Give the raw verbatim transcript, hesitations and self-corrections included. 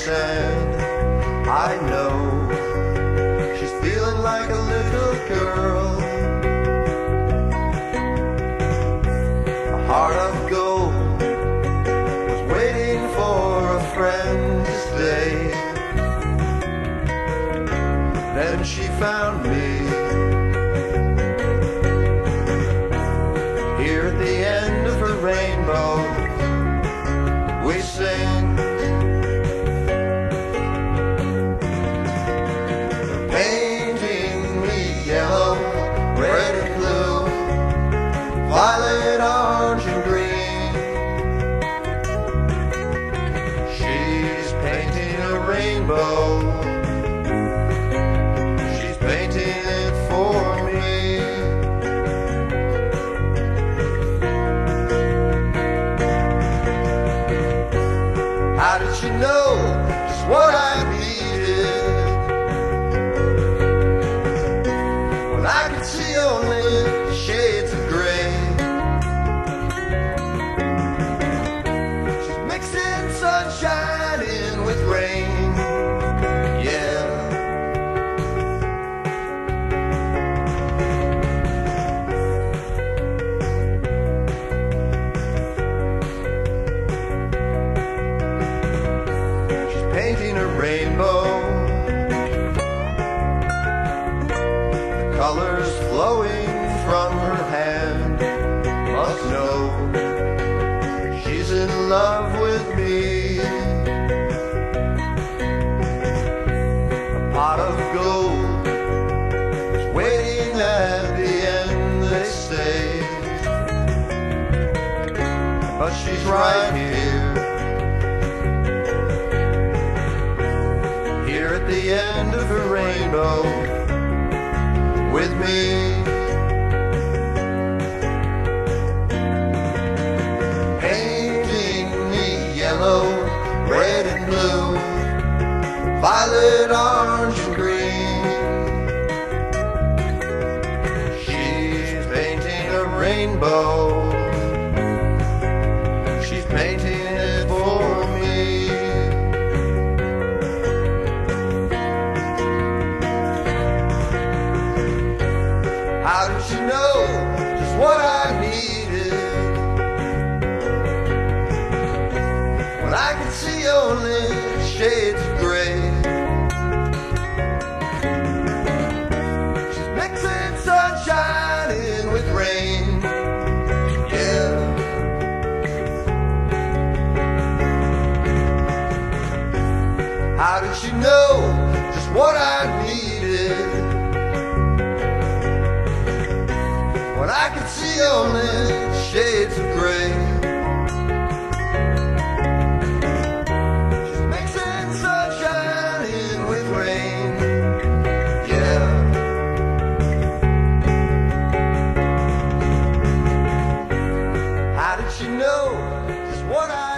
sand. I know she's feeling like a little girl, a heart of gold was waiting for a friend to stay. Then she found me here at the end of her rainbow. We sing, painting me yellow, red and blue, violet, orange and green. She's painting a rainbow, she's painting it for me. How did she know just what I needed when I could see only shades of gray? She's mixing sunshine in with rain, yeah. Painting a rainbow, the colors flowing from her hand must know she's in love with me. A pot of gold is waiting at the end, they say, but she's right here, at the end of a rainbow with me. Painting me yellow, red and blue, violet, orange and green. She's painting a rainbow, she's painting it for me. How did she know just what I needed when I could see only shades of gray? She's mixing sunshine in with rain, yeah. How did she know just what I needed when I could see only shades of gray? She's mixing sunshine in with rain, yeah. How did she know just what I